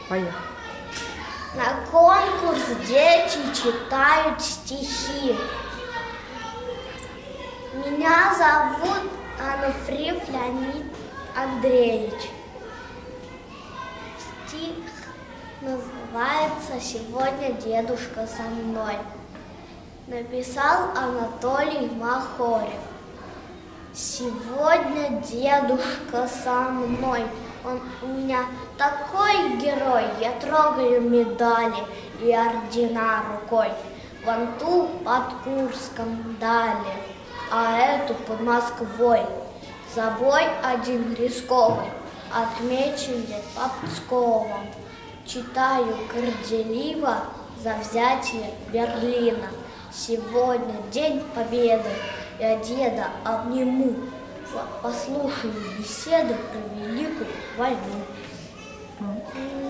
Поехали. На конкурс дети читают стихи. Меня зовут Ануфриев Леонид Андреевич. Стих называется «Сегодня дедушка со мной». Написал Анатолий Махорев. Сегодня дедушка со мной. Он у меня такой герой. Я трогаю медали и ордена рукой. Вон ту под Курском дали, а эту под Москвой. Забой один рисковый отмечен дед по Псковом. Читаю горделиво за взятие Берлина. Сегодня день победы, я деда обниму. Послушаю беседу про Великую войну.